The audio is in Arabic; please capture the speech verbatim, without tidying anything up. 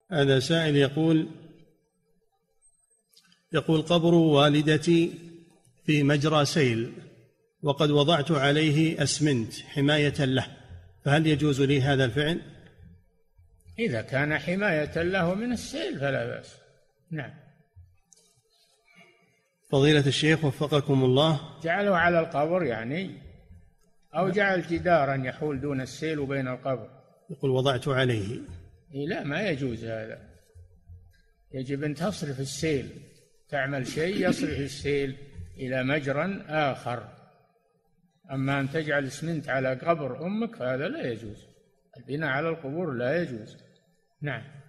هذا سائل يقول يقول قبر والدتي في مجرى سيل وقد وضعت عليه أسمنت حماية له، فهل يجوز لي هذا الفعل؟ إذا كان حماية له من السيل فلا بأس. نعم. فضيلة الشيخ وفقكم الله، جعله على القبر يعني، أو جعل جدارا يحول دون السيل وبين القبر. يقول وضعت عليه. إيه لا، ما يجوز هذا، يجب أن تصرف السيل، تعمل شيء يصرف السيل إلى مجرى آخر. أما أن تجعل اسمنت على قبر أمك فهذا لا يجوز، البناء على القبور لا يجوز. نعم.